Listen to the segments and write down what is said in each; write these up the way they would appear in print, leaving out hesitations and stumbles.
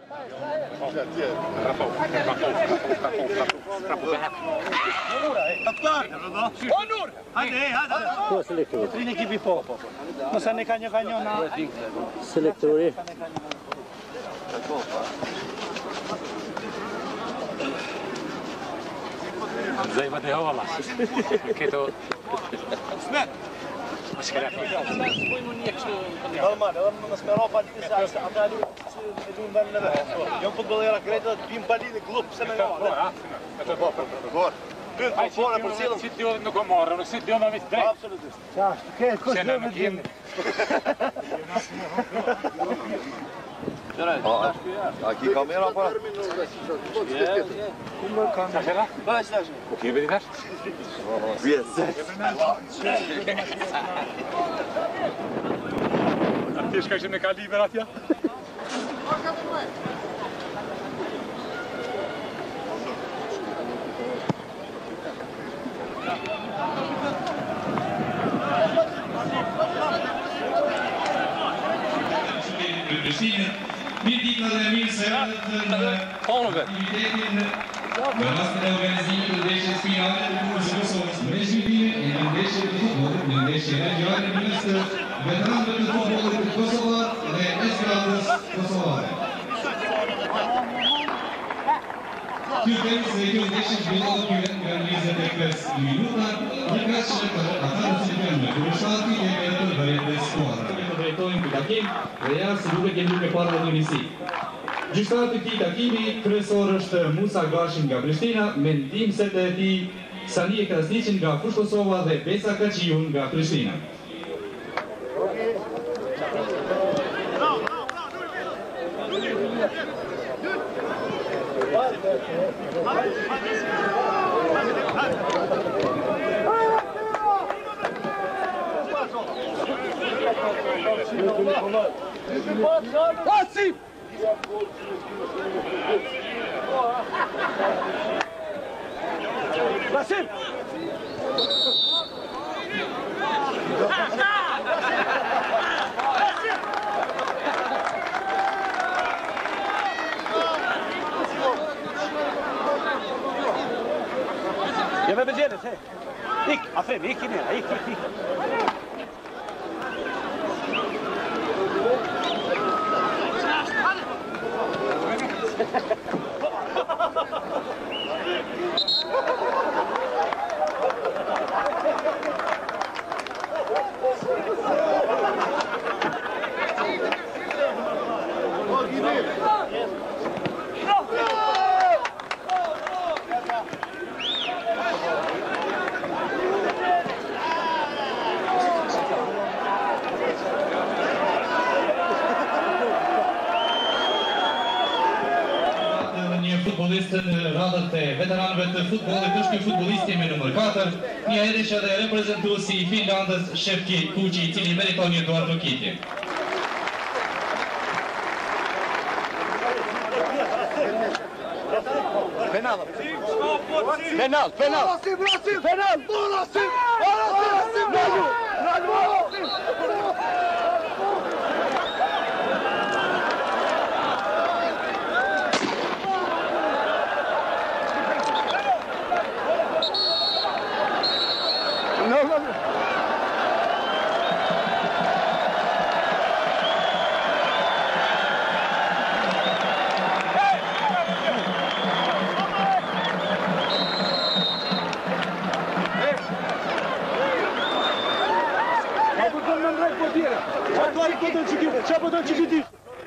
Ko selektori? Tri ekipi po. Nëse ne ka një na Selektori. زي ما هو والله كيتو سمعت مشكلة normal, edhe mos më ropa ti sa ata lidun vën në vetë. Jo futbollera gretë të bim bali në klub pse më jo. Atë po, por. Pyet po fora për cilën si dion nuk e morë, nuk si dion me drejt. Absolutisht. Çfarë? Ke kush do të vjen? Aqui kamera para. Kuma kamera? Bash tash. Po ke vëri tash? Yes. Ti shka që me ka liber atja? Mirë ditë dhe mirë se radhët në aktivitetin në rastin e organizimit të ndeshjes finale të Kupës së Kosovës me zhvillime e në ndeshje të futbollit në ndeshje regionale midis të veteranëve të futbollit kosovar dhe eskadrës kosovare. Ky temë se kjo ndeshje zhvillohet nga 25 minuta, një kaq për ata që janë me kurshati e me të vërejtë skuadra. Drejtojnë këtë takim dhe janë se duke kemi me parë në njësi. Gjyqtarët e këtij takimi kryesor është Musa Gashin nga Prishtina, me ndihmësit e tij Sanie Krasniqin nga Fush Kosova dhe Besa Kaçiun nga Prishtina. Pasim! Pasim! Ja me begjelet, he. Ik, afrem, ik in her, ik. Në radhët e veteranëve të futbollit është ky futbollisti me numër 4, një herë që edhe reprezentuesi i Finlandës Shefki Kuqi, i cili meriton një duar trokitje. Penal. Penal, penal! Penal! Çabuk çıkıyor.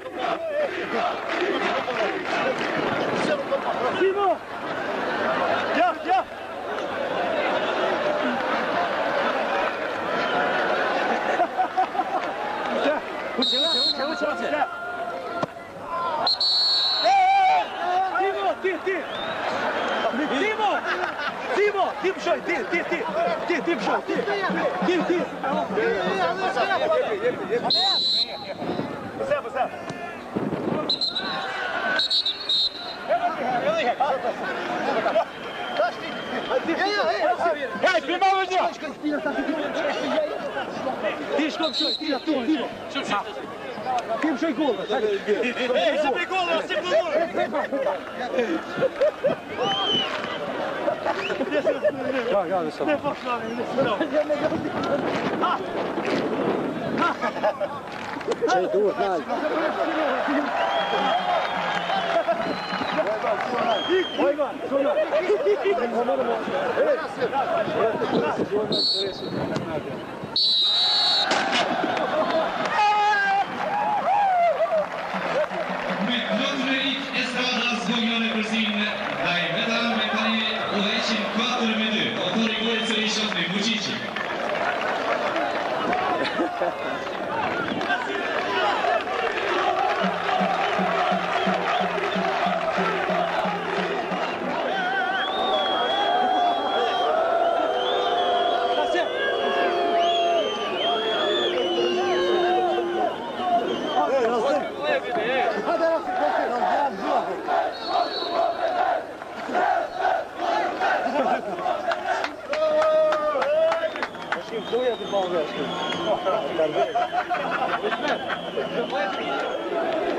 Simo! Gel, gel. Hej, filmamy mnie! Ty, szkoda, Kim شوي جول بس ايه سيب جول سيب جول Ja, dat is zo. Twee door, nou. Doe je de bal weg.